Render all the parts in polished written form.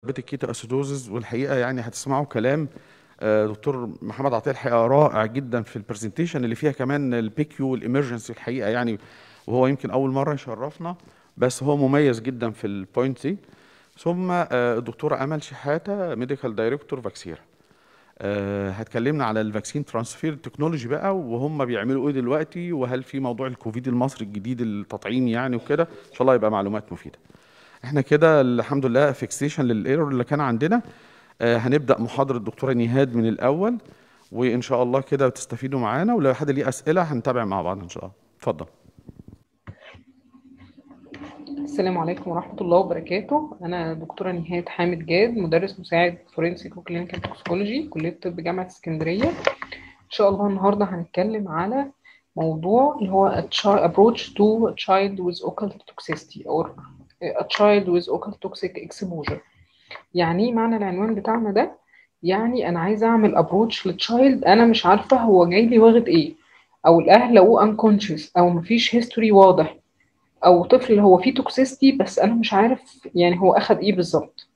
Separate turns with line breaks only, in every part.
الكيتو اسيدوزز، والحقيقه يعني هتسمعوا كلام دكتور محمد عطيه الحقيقه رائع جدا في البرزنتيشن اللي فيها كمان البيكيو والامرجنسي الحقيقه يعني. وهو يمكن اول مره يشرفنا، بس هو مميز جدا في البوينت دي. ثم الدكتوره امل شحاته ميديكال دايركتور فاكسيرا، هتكلمنا على الفاكسين ترانسفير تكنولوجي بقى، وهم بيعملوا ايه دلوقتي، وهل في موضوع الكوفيد المصري الجديد التطعيم يعني وكده. ان شاء الله يبقى معلومات مفيده. احنا كده الحمد لله فيكسيشن للايرور اللي كان عندنا. هنبدأ محاضرة الدكتورة نهاد من الأول، وإن شاء الله كده تستفيدوا معانا، ولو حد ليه أسئلة هنتابع مع بعض إن شاء الله. اتفضل.
السلام عليكم ورحمة الله وبركاته. أنا دكتورة نهاد حامد جاد، مدرس مساعد فورنسيك وكلينيكال توكسيكولوجي، كلية طب جامعة اسكندرية. إن شاء الله النهاردة هنتكلم على موضوع اللي هو approach to a child with occult toxicity or a child with occult toxic exposure. يعني إيه معنى العنوان بتاعنا ده؟ يعني أنا عايزة أعمل approach للتشايلد أنا مش عارفة هو جاي لي واخد إيه، أو الأهل لقوه unconscious أو مفيش history واضح، او طفل هو فيه توكسيستي بس انا مش عارف يعني هو اخد ايه بالظبط.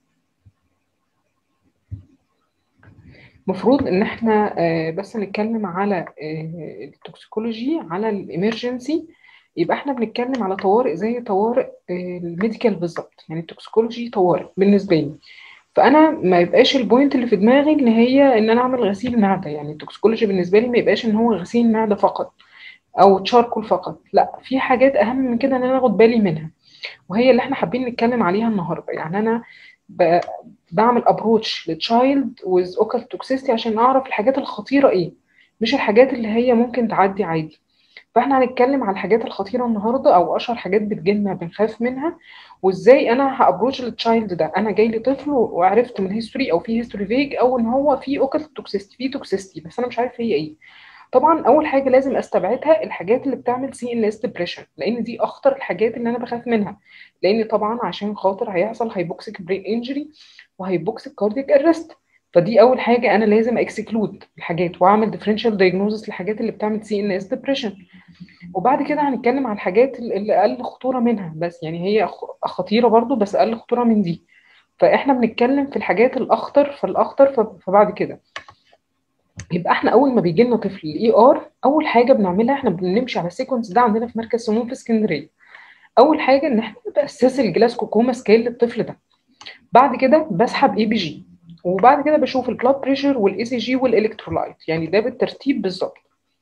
المفروض ان احنا بس نتكلم على التوكسيكولوجي على الامرجنسي، يبقى احنا بنتكلم على طوارئ زي طوارئ الميديكال بالظبط. يعني التوكسيكولوجي طوارئ بالنسبه لي، فانا ما يبقاش البوينت اللي في دماغي ان انا اعمل غسيل معده. يعني التوكسيكولوجي بالنسبه لي ما يبقاش ان هو غسيل معده فقط او تشاركول فقط، لا، في حاجات اهم من كده ان انا اخد بالي منها، وهي اللي احنا حابين نتكلم عليها النهارده. يعني انا ب... بعمل ابروتش لتشايلد ويز اوكل توكسيستي عشان اعرف الحاجات الخطيره ايه، مش الحاجات اللي هي ممكن تعدي عادي. فاحنا هنتكلم على الحاجات الخطيره النهارده، او اشهر حاجات بتجيلنا بنخاف منها، وازاي انا هابروتش للتشايلد ده. انا جاي لي طفل وعرفت من هيستوري او في هيستوري فيج او ان هو في اوكل توكسيستي، في توكسيستي، بس انا مش عارف هي ايه. طبعا اول حاجه لازم استبعدها الحاجات اللي بتعمل سي ان اس ديبريشن، لان دي اخطر الحاجات اللي انا بخاف منها. لان طبعا عشان خاطر هيحصل هايبوكسيك برين انجري وهايبوكسيك كاردياك ارست، فدي اول حاجه انا لازم اكسكلود الحاجات واعمل ديفرنشال دايجنوزس للحاجات اللي بتعمل سي ان اس ديبريشن. وبعد كده هنتكلم على الحاجات اللي اقل خطوره منها، بس يعني هي خطيره برضو بس اقل خطوره من دي. فاحنا بنتكلم في الحاجات الاخطر فالاخطر. فبعد كده يبقى احنا اول ما بيجي لنا طفل الاي ار، اول حاجه بنعملها احنا بنمشي على السيكونس ده عندنا في مركز سموم في اسكندريه. اول حاجه ان احنا باسس الجلاسكو كوما سكيل للطفل ده. بعد كده بسحب اي بي جي، وبعد كده بشوف البلاد بريشر والاي سي جي والالكترولايت، يعني ده بالترتيب بالظبط.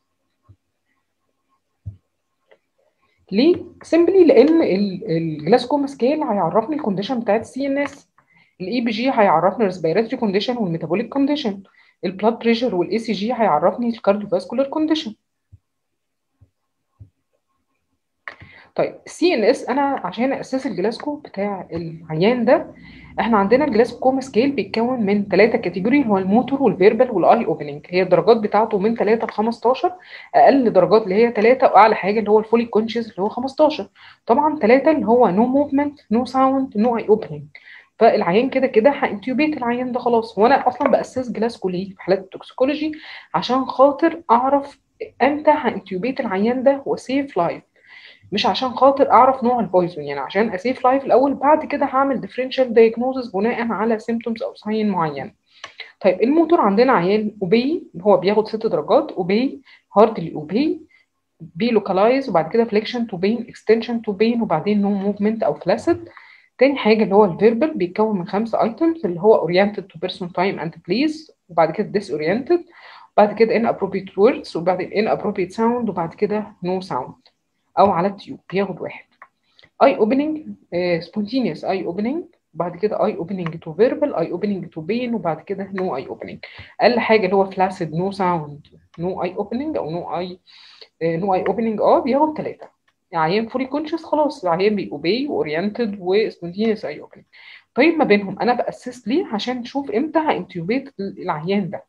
ليه؟ سيمبلي لان الجلاسكو سكيل هيعرفني الكونديشن بتاعت السي ان اس، الاي بي جي هيعرفني الريسبيراتوري كونديشن والميتابوليك كونديشن، البلاد بريشر والاي سي جي هيعرفني الكارديوفاسكولار كونديشن. طيب السي ان اس، انا عشان اساس الجلاسكو بتاع العيان ده، احنا عندنا الجلاسكو كوما سكيل بيتكون من 3 كاتيجوري، هو الموتور والفيربال والاي اوبننج. هي الدرجات بتاعته من 3 ل 15، اقل درجات اللي هي 3، واعلى حاجه اللي هو الفولي كونشس اللي هو 15. طبعا 3 اللي هو نو موفمنت نو ساوند نو اي اوبننج، فالعيان كده كده هانتيوبيت العيان ده خلاص. وانا اصلا باسس جلاسكو ليه في حالات التوكسيكولوجي؟ عشان خاطر اعرف امتى هانتيوبيت العيان ده وسيف لايف، مش عشان خاطر اعرف نوع البويزون. يعني عشان اسيف لايف الاول، بعد كده هعمل ديفرنشال دايجنوزس بناء على سيمتومز او ساين معين. طيب الموتور عندنا عيان اوبي، هو بياخد 6 درجات: اوبي، هاردلي اوبي، بي لوكالايز، وبعد كده فليكشن تو بين، اكستنشن تو بين، وبعدين نو موفمنت او فلاسيد. تاني حاجه اللي هو الفيربال، بيتكون من 5 ايتمز اللي هو اورينتد تو بيرسون تايم اند بليز، وبعد كده ديس اورينتد، بعد كده ان ابروبريت ووردز، وبعدين ان ابروبريت ساوند، وبعد كده نو ساوند او على التيوب بياخد 1. اي اوبننج، سبونتينيوس اي اوبننج، وبعد كده اي اوبننج تو فيربال، اي اوبننج تو بين، وبعد كده نو اي اوبننج. اقل حاجه اللي هو فلاسيد نو ساوند نو اي اوبننج، او نو اي اوبننج بياخد 3. عيان فولي كونشس خلاص، العيان بيبقوا بي واورينتد وسبونتينيوس اي اوبننج. طيب ما بينهم انا باسس ليه عشان نشوف امتى هانتيوبيت العيان ده.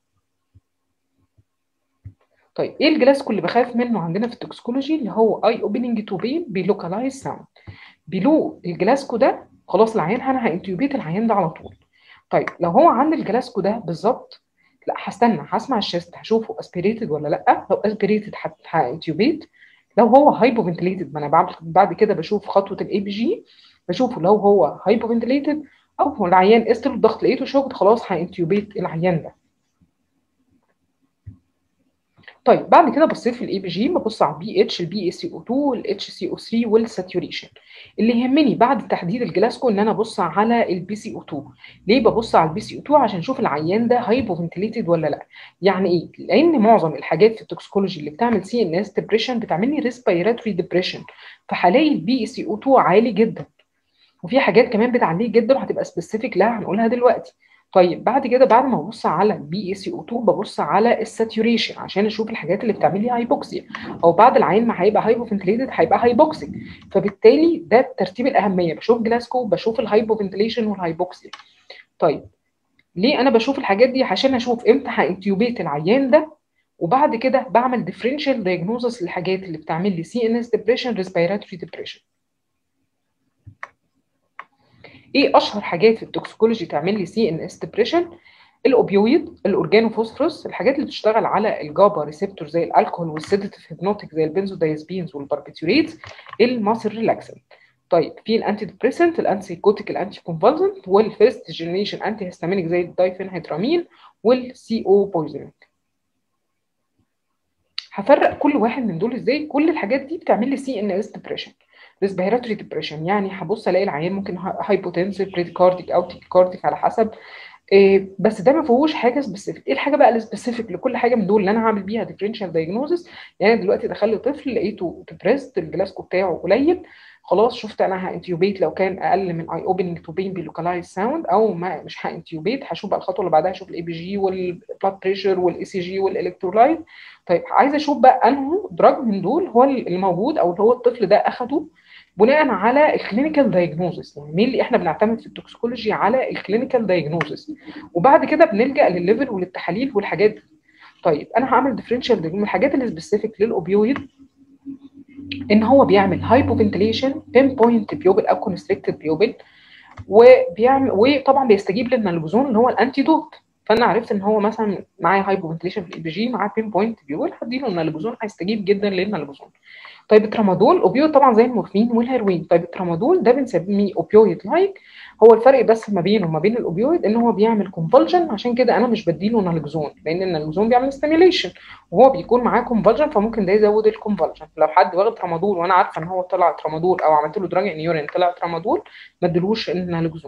طيب ايه الجلاسكو اللي بخاف منه عندنا في التوكسيكولوجي؟ اللي هو اي اوبننج تو بين بيلوكالايز ساوند. بيلو الجلاسكو ده خلاص العيان انا هانتيوبيت العيان ده على طول. طيب لو هو عند الجلاسكو ده بالظبط، لا هستنى هسمع الشيست هشوفه اسبيريتد ولا لا. لو اسبيريتد هانتيوبيت. لو هو هايبوفنتليتد، ما انا بعد كده بشوف خطوه الاي بي جي، بشوفه لو هو هايبوفنتليتد او العيان قست له الضغط لقيته شوكت، خلاص هانتيوبيت العيان ده. طيب بعد كده بصيت في الاي بي جي، ببص على البي اتش، البي اي سي او 2، الاتش سي او 3 والساتوريشن. اللي يهمني بعد تحديد الجلاسكو ان انا ابص على البي سي او 2. ليه ببص على البي سي او 2؟ عشان اشوف العيان ده هايبوفنتليتد ولا لا. يعني ايه؟ لان معظم الحاجات في التوكسيكولوجي اللي بتعمل سي ان اس ديبريشن بتعمل لي ريسبيراتوري ديبريشن، فهلاقي البي اي سي او 2 عالي جدا. وفي حاجات كمان بتعليه جدا وهتبقى سبيسيفيك لها هنقولها دلوقتي. طيب بعد كده بعد ما ببص على البي اي سي او 2 ببص على الساتوريشن عشان اشوف الحاجات اللي بتعمل لي هايبوكسيا، او بعد العين ما هيبقى هايبوفنتليتد هيبقى هايبوكسيك. فبالتالي ده ترتيب الاهميه، بشوف جلاسكو، بشوف الهايبوفنتليشن والهايبوكسيا. طيب ليه انا بشوف الحاجات دي؟ عشان اشوف امتى هانتيوبيت العيان ده، وبعد كده بعمل ديفرنشال دايجنوزس للحاجات اللي بتعمل لي سي ان اس ديبريشن، ريسبيراتوري ديبريشن. ايه اشهر حاجات في التوكسيكولوجي تعمل لي سي ان اس ديبريشن؟ الاوبيويد، الاورجانوفوسفورس، الحاجات اللي بتشتغل على الجابا ريسبتور زي الكحول والسيداتيف هيبنوتيك زي البنزودايزبينز والباربيتوريتس، الماسل ريلاكسنت. طيب في الانتي ديبريسنت، الانتي سيكوتيك، الانتي كونفالسنت، والفيرست جنريشن انتي هيستامينيك زي الدايفينهيدرامين والسي او بويزنينج. هفرق كل واحد من دول ازاي؟ كل الحاجات دي بتعمل لي سي ان اس ديبريشن، ريسبيراتوري ديبريشن. يعني هبص الاقي العيان ممكن هايبوتنسيف، بريديكارديك او تيكيكارديك على حسب. بس ده ما فيهوش حاجه سبيسيفيك. ايه الحاجه بقى السبيسيفيك لكل حاجه من دول اللي انا هعمل بيها ديفرنشال دايجنوزس؟ يعني دلوقتي دخل لي طفل لقيته ديبريست، الجلاسكو بتاعه قليل، خلاص شفت انا هانتيوبيت لو كان اقل من اي اوبننج تو بين بلوكالايز ساوند، او ما مش هانتيوبيت. هشوف بقى الخطوه اللي بعدها، اشوف الاي بي جي والبلاد بريشر والاي سي جي والالكترولايت. طيب عايزه اشوف بقى انه دراج من دول هو الموجود او اللي هو الطفل ده اخده بناء على الكلينيكال دايجنوزس. يعني مين اللي احنا بنعتمد في التوكسيكولوجي على الكلينيكال دايجنوزس، وبعد كده بنلجأ للليفل وللتحاليل والحاجات دي. طيب انا هعمل ديفرنشال من الحاجات اللي سبيسيفيك للاوبيويد، ان هو بيعمل هايبوفنتليشن، بين بوينت بيوبل او كونستريكتد بيوبل، وبيعمل وطبعا بيستجيب للنالجزون اللي هو الانتيدوت. فانا عرفت ان هو مثلا معايا هايبوفنتليشن في الاي بي جي، معاه بين بوينت بيوبل، هديله النالجزون هيستجيب جدا للنالجزون. طيب الترامادول اوبيويد طبعا زي المورفين والهيروين. طيب الترامادول ده بنسميه اوبيويد لايك. هو الفرق بس ما بينه وما بين الاوبيويد ان هو بيعمل كونفولجن، عشان كده انا مش بديله نالجزون، لان النالجزون بيعمل ستيميليشن وهو بيكون معاه كونفولجن، فممكن ده يزود الكونفولجن. لو حد واخد ترامادول وانا عارفه ان هو طلع ترامادول، او عملت له دراج ان يورين طلع ترامادول، ما اديلوش النالجزون.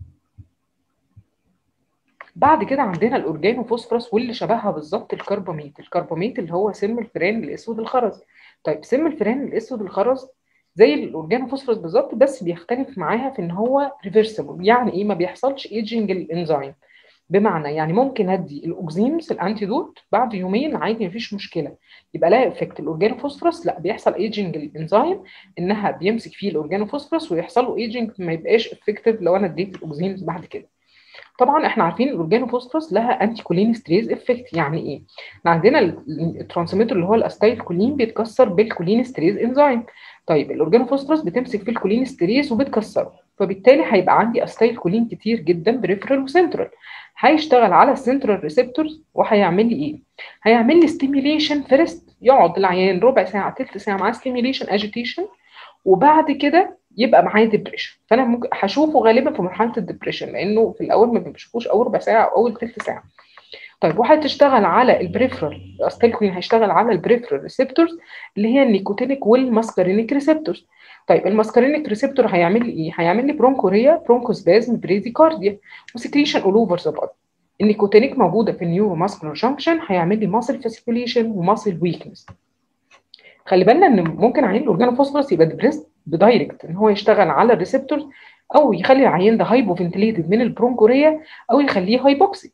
بعد كده عندنا الاورجانوفوسفورس واللي شبهها بالظبط الكرباميت. الكرباميت اللي هو سم الفئران الاسود الخرز. طيب سم الفئران الاسود الخرز زي الاورجانوفوسفورس بالظبط، بس بيختلف معاها في ان هو ريفرسبل. يعني ايه؟ ما بيحصلش ايجنج الانزيم. بمعنى يعني ممكن ادي الاوكزيمز الانتيدوت بعد يومين عادي مفيش مشكله، يبقى لها افكت. الاورجانوفوسفورس لا، بيحصل ايجنج الانزيم، انها بيمسك فيه الاورجانوفوسفورس ويحصل له ايجنج، ما يبقاش افكتيف لو انا اديت الاوكزيمز بعد كده. طبعا احنا عارفين الاورجانوفوسفورس لها انتي كولين ستريز افكت. يعني ايه؟ احنا عندنا الترانسميتر اللي هو الاستايل كولين بيتكسر بالكولين ستريز انزيم. طيب الاورجانوفوسفورس بتمسك في الكولين ستريز وبتكسره، فبالتالي هيبقى عندي استايل كولين كتير جدا بريفرال وسنترال. هيشتغل على السنترال ريسبتورز وهيعمل لي ايه؟ هيعمل لي ستيميليشن فيرست، يقعد العيان ربع ساعه تلت ساعه مع ستيميليشن اجيتيشن، وبعد كده يبقى معاه ديبريشن. فانا ممكن هشوفه غالبا في مرحله الديبريشن، لانه في الاول ما بشوفوش اول ربع ساعه او اول ثلث ساعه. طيب وهتشتغل على البريفرال، الاستيلكولين هيشتغل على البريفرال ريسبتورز اللي هي النيكوتينيك والماسكارينيك ريسبتورز. طيب الماسكارينيك ريسبتور هيعمل لي ايه؟ هيعمل لي برونكوريا، برونكوسبازم، بريديكارديا، وسكريشن اول اوفر ذا بادي. النيكوتينيك موجوده في النيورو ماسكولار جانكشن، هيعمل لي ماسل فاسيكوليشن وماسل ويكنس. خلي بالنا ان ممكن عيان الاورجانوفوسفورس يبقى ديبريست بدايركت، ان هو يشتغل على الريسبتورز، او يخلي العيان ده هايبوفنتليتد من البرونكوريا، او يخليه هايبوكسيك.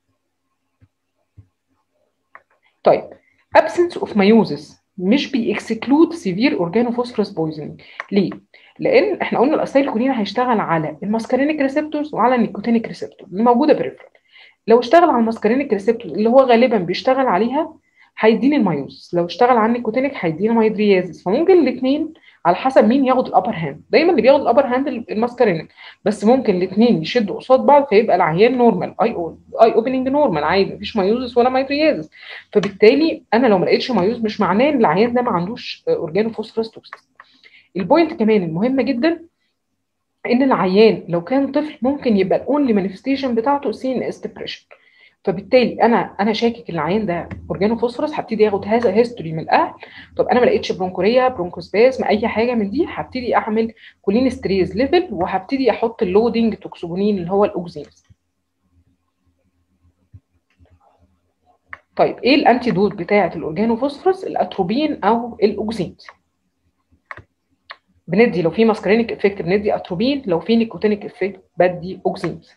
طيب absence of meiosis مش بيكسكلود سيفير اورجانوفوسفورس بويزنينج. ليه؟ لان احنا قلنا الاسايلكولين هيشتغل على الماسكارينيك ريسبتورز وعلى النيكوتينيك ريسبتور اللي موجوده بريفرال. لو اشتغل على الماسكارينيك ريسبتور اللي هو غالبا بيشتغل عليها هيديني المايوز، لو اشتغل على النيكوتينيك هيديني مايدريازيس. فممكن الاثنين على حسب مين ياخد الابر هاند. دايما اللي بياخد الابر هاند الماسكارينيك، بس ممكن الاثنين يشدوا قصاد بعض فيبقى العيان نورمال، اي اوبننج نورمال عادي، مفيش مايوزس ولا مايدريازيس. فبالتالي انا لو ما لقيتش مايوز مش معناه ان العيان ده ما عندوش اورجانوفوسفورس توكسيس. البوينت كمان المهمه جدا ان العيان لو كان طفل ممكن يبقى الاونلي مانيفستيشن بتاعته سي ان اس ديبريشن. فبالتالي انا شاكك ان العيان ده اورجانو فوسفورس، هبتدي اخد هذا هيستوري من الاهل. طب انا ما لقيتش برونكوريا، برونكوسباسم، اي حاجه من دي، هبتدي اعمل كولين ستريز ليفل، وهبتدي احط اللودنج توكسوبونين اللي هو الاوكزيمز. طيب ايه الانتيدوت بتاعه الاورجانو فوسفورس؟ الاتروبين او الاوكزيمز. بندي لو في ماسكرينيك افكت بندي اتروبين، لو في نيكوتينيك افكت بدي اوكزيمز.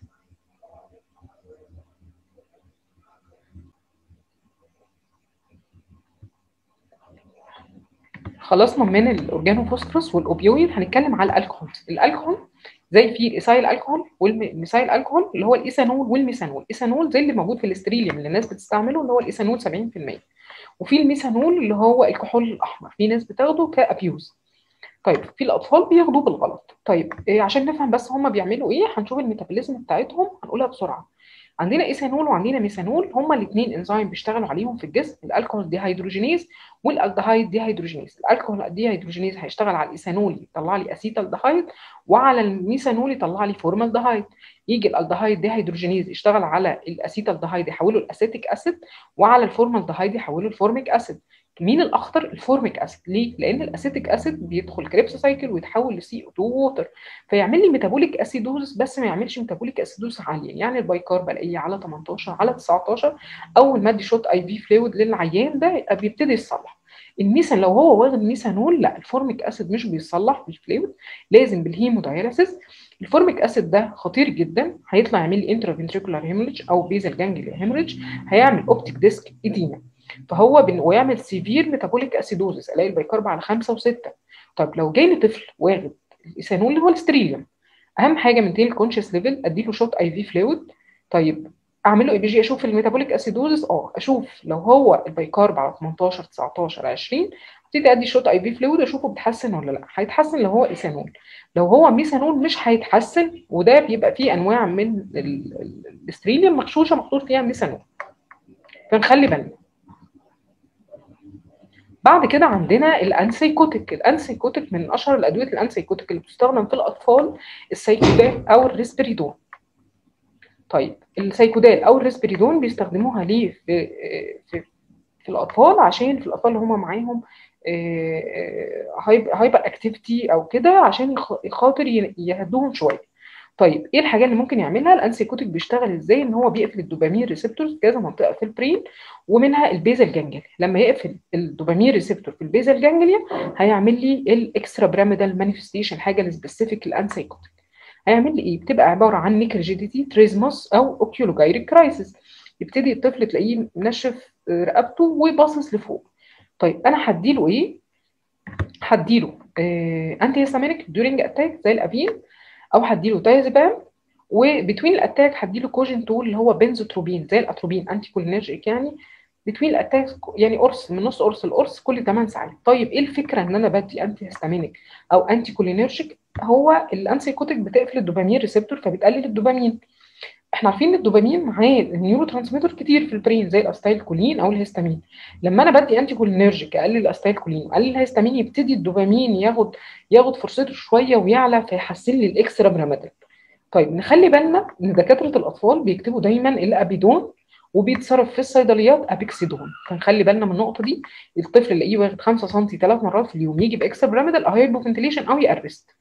خلصنا من الاورجانو فوسفورس والاوبيويد، هنتكلم على الالكحول. الالكحول زي في الايثايل الكحول والميثايل الكحول اللي هو الايثانول والميثانول. الايثانول زي اللي موجود في الاستريليوم اللي الناس بتستعمله اللي هو الايثانول 70%، وفي الميثانول اللي هو الكحول الاحمر في ناس بتاخده كابيوز. طيب في الاطفال بياخدوه بالغلط. طيب إيه عشان نفهم بس هم بيعملوا ايه، هنشوف الميتابوليزم بتاعتهم هنقولها بسرعه. عندنا ايثانول وعندنا ميثانول، هما الاثنين انزيم بيشتغلوا عليهم في الجسم، الالكحول دي هيدروجينيز والالدهايد دي هيدروجينيز. الالكحول دي هيدروجينيز هيشتغل على الايثانول يطلع لي اسيتالدهايد، وعلى الميثانول يطلع لي فورمالدهايد. يجي الالدهايد دي هيدروجينيز يشتغل على الاسيتالدهايد يحوله الاسيتيك اسيد، وعلى الفورمالدهايد يحوله الفورميك اسيد. مين الاخطر؟ الفورميك اسيد. ليه؟ لان الاسيتيك اسيد بيدخل كريبس سايكل ويتحول لسي او 2 ووتر، فيعمل لي ميتابوليك اسيدوز، بس ما يعملش ميتابوليك اسيدوز عاليه. يعني البايكارب الاقيه على 18 على 19، اول ما ادي شوت اي في فلويد للعيان ده بيبتدي يصلح. الميثان لو هو واخد ميثانول، لا الفورميك اسيد مش بيصلح بالفلويد، لازم بالهيموداياليسيس. الفورميك اسيد ده خطير جدا، هيطلع يعمل لي انترافنتريكولار هيموريدج او بيزل جانجليا هيموريدج، هيعمل اوبتيك ديسك ايديما، فهو ويعمل سيفير ميتابوليك اسيدوزس، الاقي البيكارب على 5 و6. طب لو جاي لي طفل واخد الايثانول اللي هو الستريليوم، اهم حاجه من تيل كونشس ليفل اديله شوت اي في فلويد. طيب اعمل له اي بي جي اشوف الميتابوليك اسيدوزس، اشوف لو هو البيكارب على 18 19 20، ابتدي ادي شوت اي في فلويد اشوفه بيتحسن ولا لا. هيتحسن لو هو ايثانول، لو هو ميثانول مش هيتحسن، وده بيبقى فيه انواع من الاستريليوم مغشوشه محطوط فيها ميثانول، فنخلي بالنا. بعد كده عندنا الانسيكوتيك. الانسيكوتيك من اشهر الادويه الانسيكوتيك اللي بتستخدم في الاطفال السيكودال او الريسبريدون. طيب السيكودال او الريسبريدون بيستخدموها ليه في في الاطفال؟ عشان في الاطفال اللي هم معاهم هايبر اكتيفيتي او كده، عشان خاطر يهدوهم شويه. طيب ايه الحاجات اللي ممكن يعملها؟ الانسيكوتيك بيشتغل ازاي؟ ان هو بيقفل الدوبامين ريسبتورز كذا منطقه في البرين، ومنها البيزل جانجليا. لما يقفل الدوبامين ريسبتور في البيزل جانجليا هيعمل لي الاكسترا براميدال مانيفستيشن، حاجه السبيسيفيك الانسيكوتيك. هيعمل لي ايه؟ بتبقى عباره عن نيكرجيديتي، تريزموس، او اوكيولوجايريك كرايسيس. يبتدي الطفل تلاقيه منشف رقبته وباصص لفوق. طيب انا هديله ايه؟ هديله انتي هيستامينيك دورينج اتاك زي الافين، او هديله دايزبام، وبتوين الاتاك هديله كوجين تول اللي هو بنزوتروبين زي الاتروبين انتي كولينرجيك يعني. بتوين الاتاك يعني قرص، من نص قرص لقرص كل 8 ساعات. طيب ايه الفكره ان انا بدي انتي هيستامينيك او انتي كولينرجيك؟ هو الانسيكوتيك بتقفل الدوبامين ريسبتور فبتقلل الدوبامين. احنا عارفين ان الدوبامين معاه نيورو ترانسميتر كتير في البرين زي الاستايل كولين او الهستامين. لما انا بدي انتي كولينرجيك اقلل الاستايل كولين واقلل الهستامين، يبتدي الدوبامين ياخد فرصته شويه ويعلى، فيحسن لي الاكسترا براميدال. طيب نخلي بالنا ان دكاتره الاطفال بيكتبوا دايما الابيدون، وبيتصرف في الصيدليات ابيكسيدون، فنخلي بالنا من النقطه دي. الطفل اللي واخد 5 سم 3 مرات في اليوم يجي باكسترا براميدال او هايبوفنتيليشن او يأرست.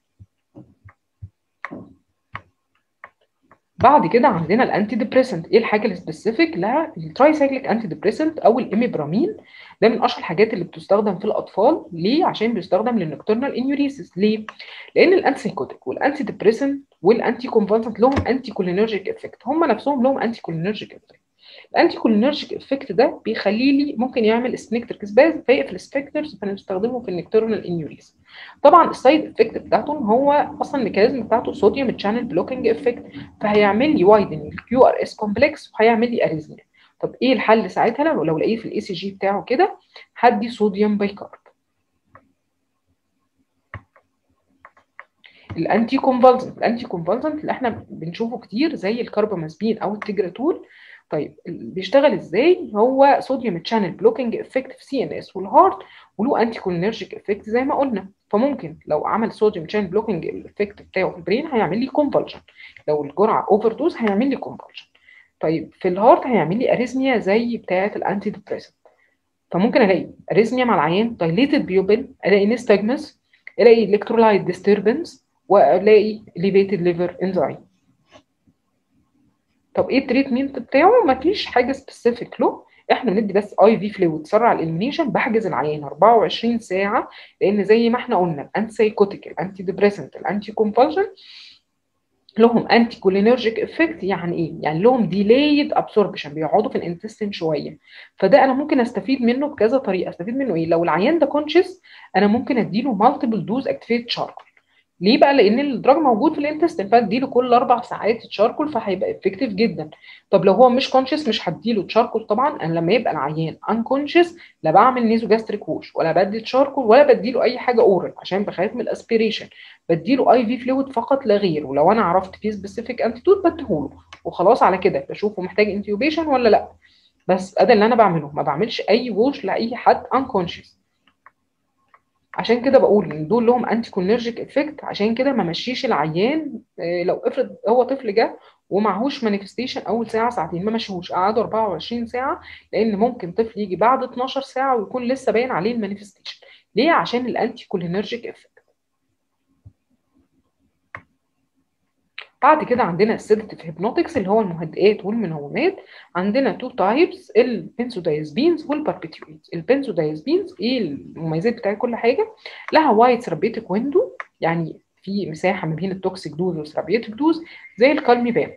بعد كده عندنا الانتي ديبريسنت. ايه الحاجه السبيسيفيك لها؟ الترايسايكليك انتي ديبريسنت او الاميبرامين. ده من اشهر الحاجات اللي بتستخدم في الاطفال. ليه؟ عشان بيستخدم للنكتورنال انيوريسيس. ليه؟ لان الانسيكوتيك والانتي ديبريسنت والانتي كونفالسنت لهم انتي كولينرجيك افكت، هم نفسهم لهم انتي كولينرجيك افكت. الانتي كولينرجيك افكت ده بيخلي لي ممكن يعمل سبنكتر سباز فيقفل السبنكترز، فنستخدمه في النكتورنال انيوريس. طبعا السايد افكت بتاعتهم هو اصلا الميكانيزم بتاعته صوديوم تشانل بلوكينج افكت، فهيعمل لي وايدن الكيو ار اس كومبلكس وهيعمل لي اريزميا. طب ايه الحل ساعتها؟ لو لقيت في الاي سي جي بتاعه كده، هدي صوديوم بايكارب. الانتي كونفالسنت اللي احنا بنشوفه كتير زي الكربامازبين او التجراتول، طيب بيشتغل ازاي؟ هو صوديوم تشانل بلوكينج افكت في سي ان اس والهارت، وله انتي كولينرجيك افكت زي ما قلنا. فممكن لو عمل صوديوم تشانل بلوكينج الافكت بتاعه في البرين هيعمل لي كونفولجن، لو الجرعه اوفر دوز هيعمل لي كونفولجن. طيب في الهارت هيعمل لي اريزميا زي بتاعه الانتي ديبريسنت. فممكن الاقي اريزميا مع العيان، دايليتد بيوبل، الاقي نيستاجمس، الاقي الكترولايت ديستربنس، والاقي ليفيتد ليفر انزايم. طب ايه التريتمنت بتاعه؟ مفيش حاجه سبيسيفيك له، احنا بندي بس اي في فلويد تسرع الاليمينيشن، بحجز العيان 24 ساعه، لان زي ما احنا قلنا الانتي سايكوتيك، الانتي ديبريسنت، الانتي كونفالجن لهم انتي كولينرجيك افكت. يعني ايه؟ يعني لهم ديلايد ابسوربشن، بيقعدوا في الانتستين شويه. فده انا ممكن استفيد منه بكذا طريقه. استفيد منه ايه؟ لو العيان ده كونشس انا ممكن اديله مالتيبل دوز اكتيفيت شاركول. ليه بقى؟ لان الدراج موجود في الانتستين، فاديله كل 4 ساعات تشاركول فهيبقى افكتيف جدا. طب لو هو مش كونشس مش هديله تشاركول طبعا. انا لما يبقى العيان انكونشس لا بعمل نيزو جاستريك ووش ولا بدي تشاركول ولا بديله اي حاجه اورال عشان بخاف من الاسبيريشن. بديله اي في فلويد فقط لا غير، ولو انا عرفت فيه سبيسيفيك انتيتود بديهوله وخلاص. على كده بشوفه محتاج انتيوبيشن ولا لا. بس ده اللي انا بعمله، ما بعملش اي ووش لاي حد انكونشس. عشان كده بقول ان دول لهم انتي كولينرجيك افكت. عشان كده ما مشيش العيان. لو افرض هو طفل جه ومعهوش مانيفستيشن اول ساعه ساعتين، ما مشيهوش، قعدوا 24 ساعه، لان ممكن طفل يجي بعد 12 ساعه ويكون لسه باين عليه المانيفستيشن. ليه؟ عشان الانتي كولينرجيك افكت. بعد كده عندنا السيداتيف هيبنوتكس اللي هو المهدئات والمنومات. عندنا تو تايبس، البنسودايزبينز والباربيتويتس. البنسودايزبينز ايه المميزات بتاعت كل حاجه؟ لها وايد ثيرابيوتيك ويندو، يعني في مساحه ما بين التوكسيك دوز والثيرابيوتيك دوز، زي الكالميبام.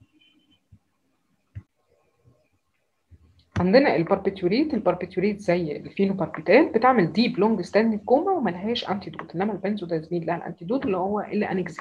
عندنا الباربيتوريت زي الفينوباربيتال بتعمل ديب لونج ستاندنج كوما وملهاش انتيدوت، انما البنسودايزبين لها الانتيدوت اللي هو الانكزيت.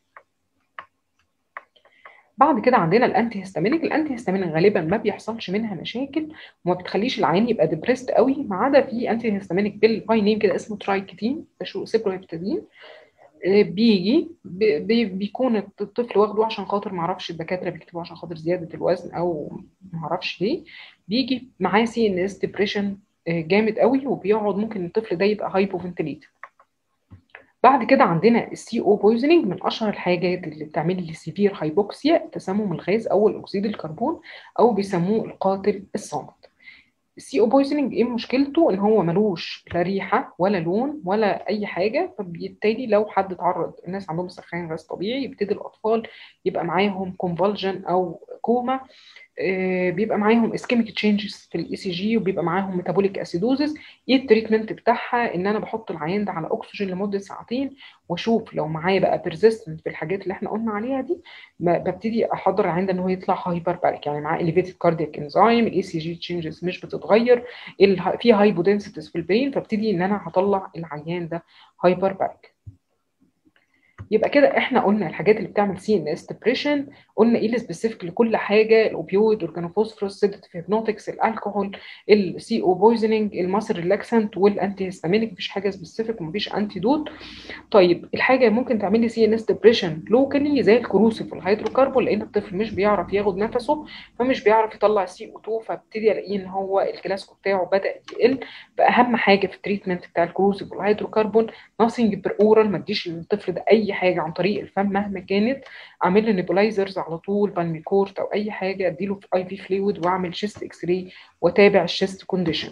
بعد كده عندنا الانتي هيستامينيك. الانتي هيستامينيك غالبا ما بيحصلش منها مشاكل وما بتخليش العيان يبقى ديبريست قوي، ما عدا في انتي هيستامينيك بالباي نيم كده اسمه ترايكتين، سيبروهيبتادين. بيجي بيكون الطفل واخده عشان خاطر، ما اعرفش الدكاتره بيكتبوا عشان خاطر زياده الوزن او ما اعرفش ليه. بيجي معاه سي ان اس ديبريشن جامد قوي، وبيقعد ممكن الطفل ده يبقى هايبوفنتليت. بعد كده عندنا السي او بويزنينج، من اشهر الحاجات اللي بتعمل لي سيفير هايبوكسيا، تسمم الغاز او الاكسيد الكربون، او بيسموه القاتل الصامت. السي او بويزنينج ايه مشكلته؟ ان هو ملوش لا ريحه ولا لون ولا اي حاجه، فبالتالي لو حد اتعرض، الناس عندهم سخان غاز طبيعي، يبتدي الاطفال يبقى معاهم كونفولجن او كوما. بيبقى معاهم اسكيميك تشينجز في الاي سي جي، وبيبقى معاهم ميتابوليك اسيدوزس. ايه التريتمنت بتاعها؟ ان انا بحط العيان ده على اكسجين لمده ساعتين، واشوف لو معايا بقى بيرزيستنت في الحاجات اللي احنا قلنا عليها دي، ببتدي احضر العيان ده ان هو يطلع هايبر باريك، يعني معاه اليفيتد كاردياك انزيم، الاي سي جي تشينجز مش بتتغير، في هايبودنسيتيز في البرين، فابتدي ان انا هطلع العيان ده هايبر باريك. يبقى كده احنا قلنا الحاجات اللي بتعمل سي ان اس ديبريشن، قلنا ايه السبيسيفيك لكل حاجه: الاوبيويد، اورجانوفوسفورس، سيداتيف هيبنوتكس، الكحول، السي او بويزنينج، الماسل ريلاكسنت، والانتي هيستامينيك. مفيش حاجه سبيسيفيك ومفيش انتي دوت. طيب الحاجه ممكن تعمل لي سي ان اس ديبريشن لوكالي زي الكروسيف والهيدروكربون، لان الطفل مش بيعرف ياخد نفسه فمش بيعرف يطلع سي او 2، فابتدي الاقيه ان هو الكلاسيكو بتاعه بدا يقل. فاهم حاجه في التريتمنت بتاع الكروسيف والهيدروكربون، ناثينج بير اورال، ما اديش للطفل ده اي حاجه عن طريق الفم مهما كانت. اعمل له نيبولايزرز على طول، بالميكورت او اي حاجه، اديله في اي في فلويد، واعمل شيست اكس راي واتابع الشيست كونديشن.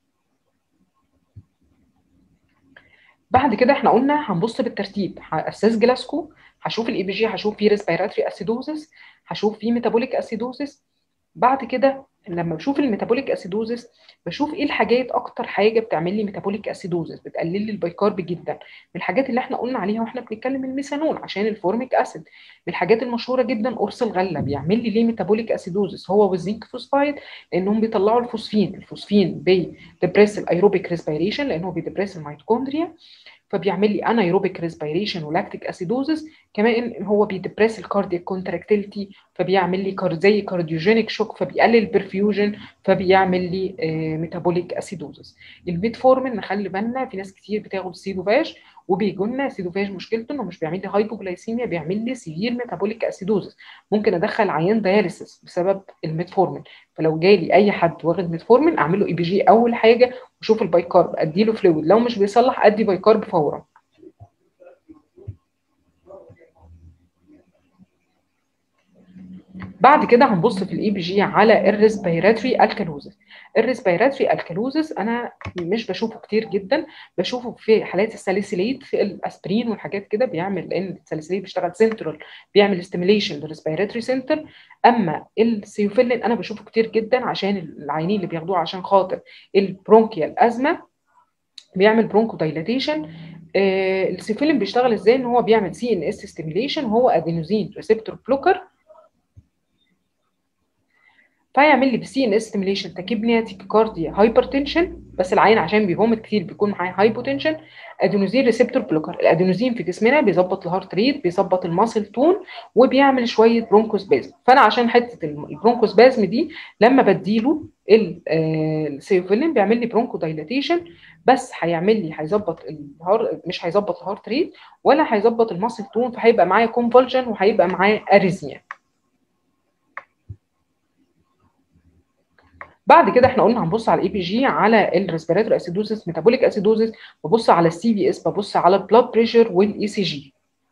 بعد كده احنا قلنا هنبص بالترتيب: اساس جلاسكو، هشوف الاي بي جي، هشوف فيه ريسبيراتوري اسيدوزس، هشوف فيه ميتابوليك اسيدوزس. بعد كده لما بشوف الميتابوليك اسيدوزس بشوف ايه الحاجات، اكتر حاجه بتعمل لي ميتابوليك اسيدوزس بتقلل لي البيكارب جدا. من الحاجات اللي احنا قلنا عليها واحنا بنتكلم الميثانول عشان الفورميك اسيد. من الحاجات المشهوره جدا قرص الغله، بيعمل لي ليه ميتابوليك اسيدوزس هو والزنك فوسفايد، لانهم بيطلعوا الفوسفين. الفوسفين بيدبريس الايروبيك ريسبيريشن لانه بيدبريس الميتوكوندريا. فبيعمل لي انايروبيك ريسبيريشن ولاكتيك اسيدوزس. كمان هو بيدبريس الكاردياك كونتراكتيليتي، زي كارديوجينيك شوك، فبيقلل البرفيوجن، فبيعمل لي ميتابوليك اسيدوزس. الميتفورمين نخلي بالنا، في ناس كتير بتاخد سيدوفاج وبيجوا لنا سيدوفاج مشكلته انه مش بيعمل لي هايبوجلايسيميا، بيعمل لي سيفير ميتابوليك اسيدوزس. ممكن ادخل عيان دياليسيس بسبب الميتفورمين. فلو جالي اي حد واخد ميتفورمين اعمل له اي بي جي اول حاجه واشوف البايكارب، ادي له فلويد، لو مش بيصلح ادي بايكارب فورا. بعد كده هنبص في الاي بي جي على الريسبيراتوري الكالوزس. الريسبيراتوري الكالوزس انا مش بشوفه كتير جدا، بشوفه في حالات الساليسيليت، في الاسبرين والحاجات كده بيعمل، لان الساليسيليت بيشتغل سنترال، بيعمل ستيميليشن للريسبيراتوري سنتر. اما السيوفيلين انا بشوفه كتير جدا عشان العيانين اللي بياخدوه عشان خاطر البرونكيال ازمه، بيعمل برونكو دايلاتيشن. السيوفيلين بيشتغل ازاي؟ ان هو بيعمل سي ان اس ستيميليشن، هو ادينوزين ريسبتور بلوكر، فيعمل لي بالسي ان اس ستيميليشن تاكيبنيا، تيكيكارديا، هايبرتنشن، بس العين عشان بيفومت كتير بيكون معاه هايبوتنشن. ادينوزين ريسبتور بلوكر، الادينوزين في جسمنا بيظبط الهارت ريت، بيظبط الماسل تون، وبيعمل شويه برونكوسبازم. فانا عشان حته البرونكوسبازم دي لما بديله السيوفيلين بيعمل لي برونكو دايلاتيشن، بس هيعمل لي هيظبط مش هيظبط الهارت ريت ولا هيظبط الماسل تون، فهيبقى معايا كونفولجن وهيبقى معايا اريزميا. بعد كده احنا قلنا هنبص على الاي بي جي على الريسبيراتوري اسيدوزس، ميتابوليك اسيدوزس، ببص على السي بي اس، ببص على البلاد بريشر والاي سي جي.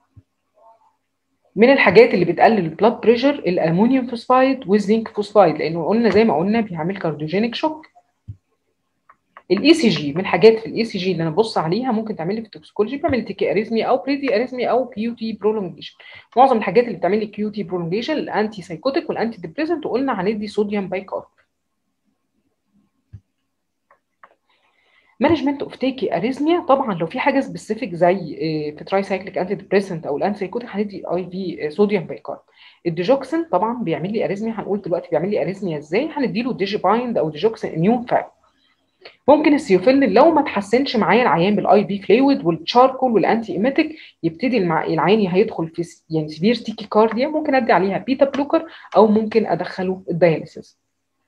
من الحاجات اللي بتقلل البلاد بريشر الامونيوم فوسفايد والزنك فوسفايد، لانه قلنا زي ما قلنا بيعمل كارديوجينيك شوك. الاي سي جي، من الحاجات في الاي سي جي اللي انا ببص عليها ممكن تعمل لي في التوكسيكولوجي، بيعمل تيكي اريزمي او بريدي اريزمي او كيو تي برولونجيشن. معظم الحاجات اللي بتعمل لي كيو تي برولونجيشن الانتي سايكوتيك والانتي ديبريسنت، وقلنا هندي صوديوم بايكارب. مانجمنت اوف تيكي اريزميا، طبعا لو في حاجه سبيسيفيك زي في تراي سايكليك انتي ديبريسنت او الانتي سايكوتيك هندي اي في صوديوم بايكارب. الديجوكسين طبعا بيعمل لي اريزميا، هنقول دلوقتي بيعمل لي اريزميا ازاي، هنديله ديجي بايند او ديجوكسين اميون فاك. ممكن السيوفيلين لو ما تحسنش معايا العيان بالاي في فلويد والتشاركول والانتي ايميتيك، يبتدي العيان هيدخل في يعني سيفير تيكي كارديا، ممكن ادي عليها بيتا بلوكر او ممكن ادخله الدياليسيس.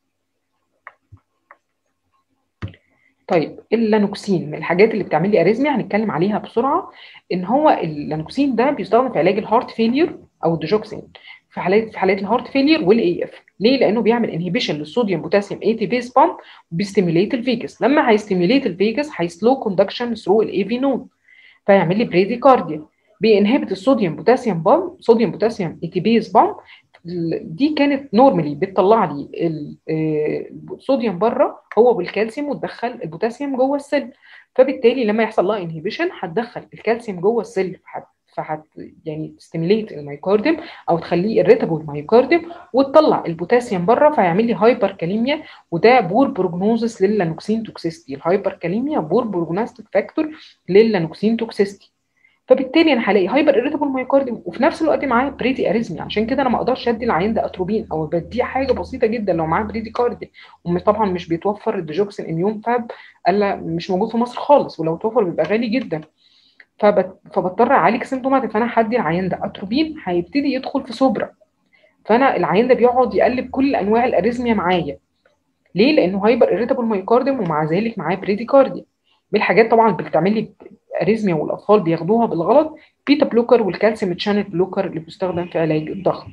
طيب اللانوكسين من الحاجات اللي بتعمل لي اريزميا، هنتكلم عليها بسرعه. ان هو اللانوكسين ده بيستخدم في علاج الهارت فيلير، او الديجوكسين في حالات الهارت فيلير والاي اف. ليه؟ لانه بيعمل انهبيشن للصوديوم بوتاسيوم اي تي بيز بامب، وبيستيميليت الفيجاس. لما هيستيميليت الفيجاس هيسلو كوندكشن ثرو الاي في نود، فيعمل لي بريديكارديا. بينهبت الصوديوم بوتاسيوم بامب، صوديوم بوتاسيوم اي تي بيز بامب. دي كانت نورمالي بتطلع لي الصوديوم بره هو والكالسيوم، وتدخل البوتاسيوم جوه السيل. فبالتالي لما يحصل لها انهبيشن هتدخل الكالسيوم جوه السيل، يعني ستيميليت المايوكارديوم او تخليه irritable مايوكارديوم، وتطلع البوتاسيوم بره، فيعمل لي هايبر كاليميا. وده بور بروجنوزس للانوكسين توكسيستي. الهايبر كاليميا بور بروجنوستيك فاكتور للانوكسين توكسيستي. فبالتالي انا هلاقي هايبر اريتابل مايوكارديوم وفي نفس الوقت معاه بريدي اريزميا. عشان كده انا ما اقدرش ادي العيان ده اتروبين، او بديه حاجه بسيطه جدا لو معاه بريدي كارديا. وطبعا مش بيتوفر الديجوكسين اميون فاب، الا مش موجود في مصر خالص، ولو توفر بيبقى غالي جدا. فبضطر اعالج سيمتوماتيك. فانا هدي العيان ده اتروبين هيبتدي يدخل في سوبرا، فانا العيان ده بيقعد يقلب كل انواع الاريزميا معايا. ليه؟ لانه هايبر اريتابل مايوكارديوم ومع ذلك معاه بريديكارديا. من الحاجات طبعا اللي بتعمل لي اريزميا والاطفال بياخدوها بالغلط بيتا بلوكر والكالسيوم تشانل بلوكر اللي بيستخدم في علاج الضغط.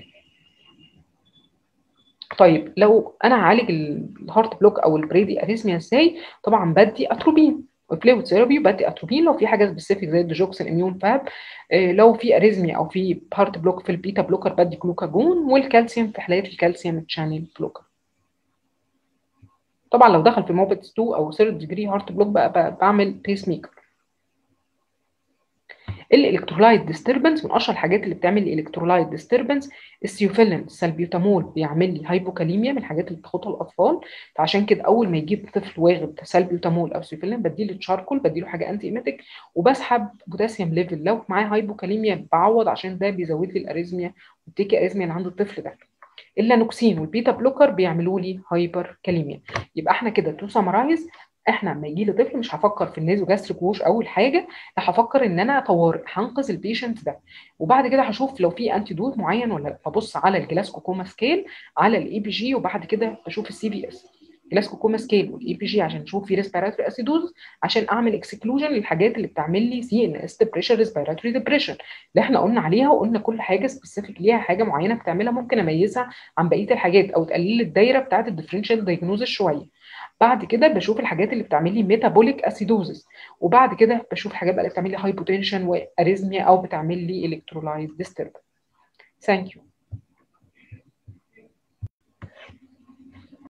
طيب لو انا هعالج الهارت بلوك او البريدي اريزميا ازاي؟ طبعا بدي اتروبين فلويد ثيرابي، بدي اتروبين لو في حاجه سبيسيفيك زي الديجوكسين اميون فاب. لو في اريزميا او في هارت بلوك في البيتا بلوكر بدي جلوكاجون، والكالسيوم في حالات الكالسيوم تشانل بلوكر. طبعا لو دخل في موبت 2 او 3 ديجري هارت بلوك بقى بعمل بيس ميكر. الالكترولايت ديستربنس من اشهر الحاجات اللي بتعمل الالكترولايت ديستربنس السيوفيلين السلبيوتامول، بيعمل لي هايبوكاليميا، من الحاجات اللي بتاخدها الاطفال. فعشان كده اول ما يجيب طفل واخد سلبيوتامول او سيوفيلين بديله تشاركول، بديله حاجه انتي ايميتيك، وبسحب بوتاسيوم ليفل لو معاه هايبوكاليميا بعوض، عشان ده بيزود لي الاريزميا والتيكي اريزميا اللي عند الطفل ده. اللانوكسين والبيتا بلوكر بيعملوا لي هايبر كاليميا. يبقى احنا كده تو سمرايز، احنا لما يجي لي طفل مش هفكر في النازو جاستريك ووش اول حاجه، لا هفكر ان انا طوارئ هنقذ البيشنت ده. وبعد كده هشوف لو في انتي دوت معين ولا لا، ببص على الجلاسكو كوما سكيل، على الاي بي جي، وبعد كده بشوف السي بي اس. جلاسكو كوما سكيل والاي بي جي عشان اشوف في ريسبيراتوري اسيدوز، عشان اعمل اكسكلوجن للحاجات اللي بتعمل لي سي ان اس ديبريشن، ريسبيراتوري ديبريشن اللي احنا قلنا عليها، وقلنا كل حاجه سبيسيفيك ليها حاجه معينه بتعملها ممكن اميزها عن بقيه الحاجات، او تقلل الدايره بتاعت الديفرنشال دايجنوزس شويه. بعد كده بشوف الحاجات اللي بتعمل لي ميتابوليك اسيدوزس، وبعد كده بشوف حاجات بقى اللي بتعمل لي هايبوتنشن واريزميا، او بتعمل لي الكترولايت ديسترب. ثانك يو.